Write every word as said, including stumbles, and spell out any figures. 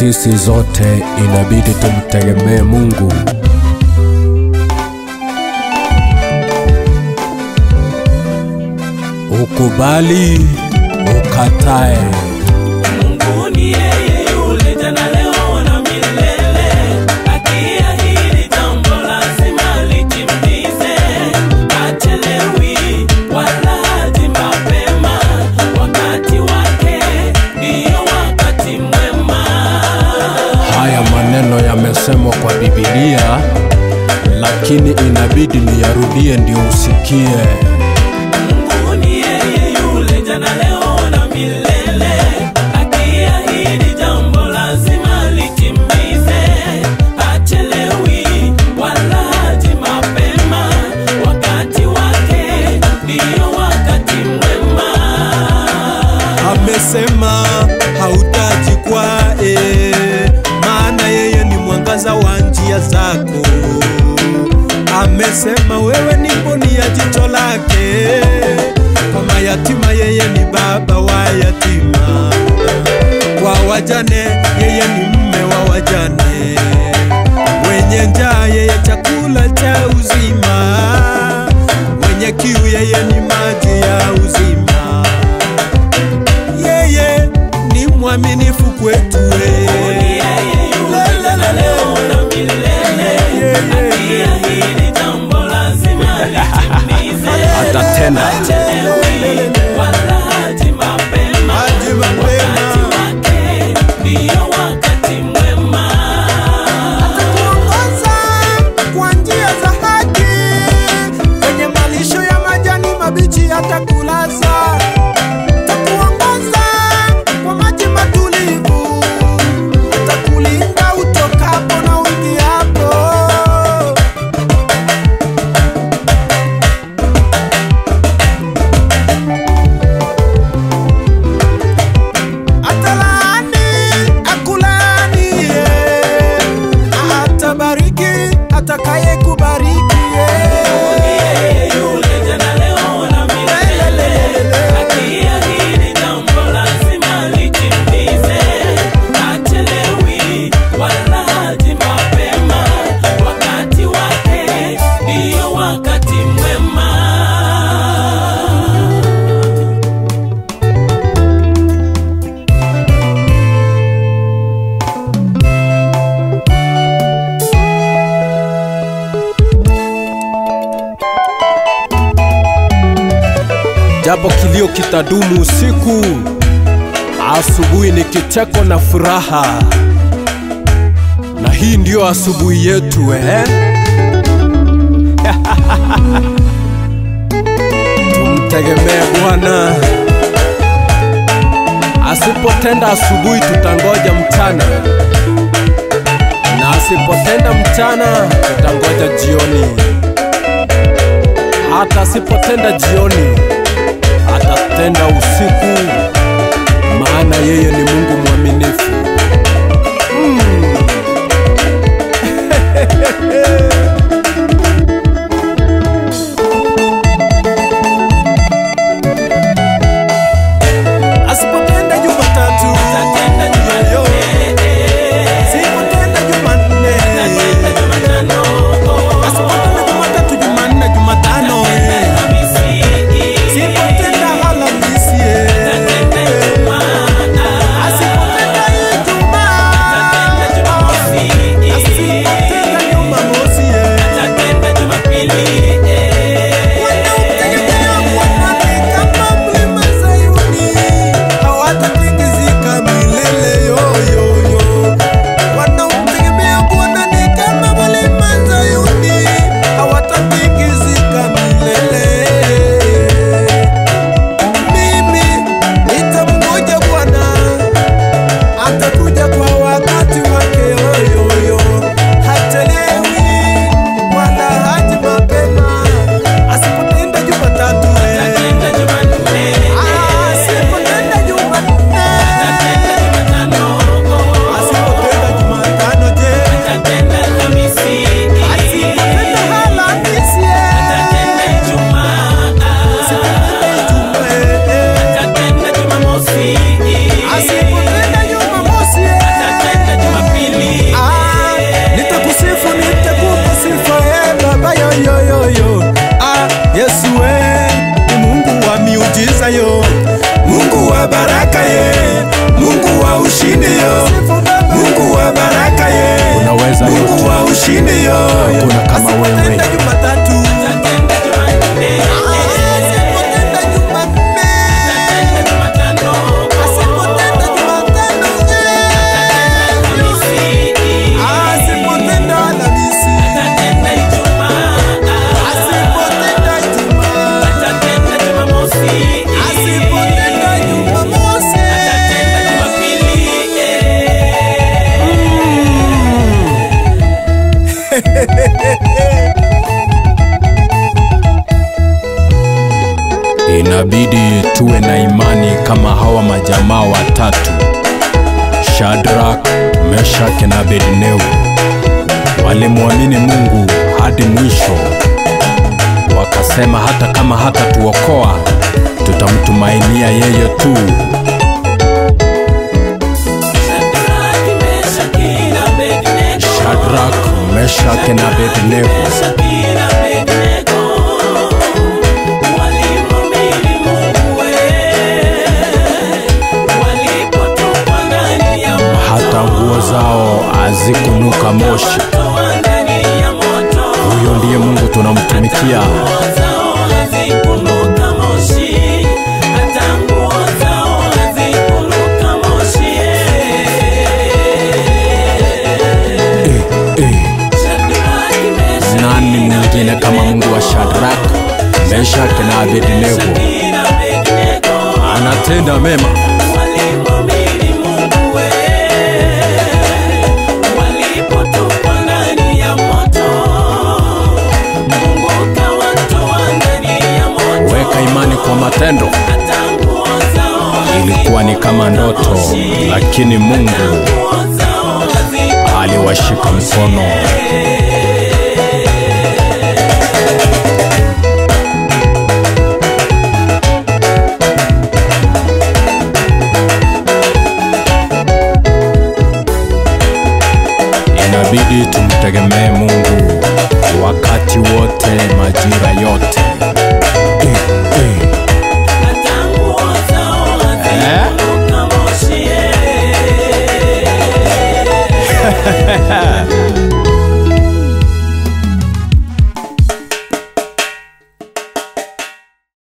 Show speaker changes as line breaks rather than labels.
sisi zote inabidi tumtegemee Mungu. Ukubali, ukatae.
Mungu ni yeye yule jana leo na milele. Akiahidi jambo lazima litimize. Hachelewi wala haji mapema. Wakati wake ndio wakati mwema.
Haya maneno yamesemwa kwa Biblia, lakini inabidi niyarudie ndio usikie.
Mungu ni yeye yule jana leo na milele. Akiahidi jambo lazima litimize. Hachelewi wala haji mapema. Wakati wake ndio wakati mwema.
Amesema hautajikwae, maana yeye ni mwangaza wa njia zako. Amesema wewe ni mboni ya jicho lake, kwa mayatima yeye ni baba wa yatima, kwa wajane yeye ni mume wa wajane, wenye njaa yeye chakula cha uzima, wenye kiu yeye ni maji ya uzima. Yeye ni mwaminifu kwetu wewe.
Ni yeye yule jana leo na milele. Akiahidi jambo lazima litimize.
Atatenda.
Hachelewi wala haji mapema. Wakati wake ndio wakati mwema.
Atakuongoza kwa njia za haki, kwenye malisho ya majani mabichi atakulaza. Atakuongoza kwa maji matulivu, atakulinda utokapo na uingiapo. Atalaani akulaanie, atabariki atakaye kubariki.
Ni yeye yule jana leo na milele. Akiahidi jambo lazima litimize. Hachelewi wala haji mapema. Wakati wake ndio wakati mwema.
Japo kilio kitadumu usiku, asubuhi ni kicheko na furaha. Na hii ndio asubuhi yetu eh? Tumtegemee Bwana. Asipotenda asubuhi tutangoja mchana, na asipotenda mchana tutangoja jioni. Hata asipotenda jioni atatenda usiku, maana yeye ni Mungu mwaminifu. mm.
Asipotenda Jumatatu
Atatenda Jumanne.
asipotenda Jumanne,
Atatenda Jumatano.
asipotenda Jumatatu, Jumanne, Jumatano,
Alhamisi.
asipotenda Alhamisi,
Atatenda Ijumaa.
asipotenda Ijumaa,
Inabidi tuwe na imani kama hawa majamaa watatu, Shadrach, Meshach na Abednego. Walimwamini Mungu hadi mwisho, wakasema hata kama hatatuokoa tutamtumainia yeye tu. Shadrach, Meshach na Abednego hata nguo zao hazikunuka moshi. Huyo ndiye Mungu tunamtumikia. Nani mwingine kama Mungu wa Shadrach, Meshach na Abednego? Anatenda mema. Weka imani kwa matendo. Ilikuwa ni kama ndoto, lakini Mungu aliwashika mkono. Inabidi tumtegemee Mungu wakati wote, majira yote.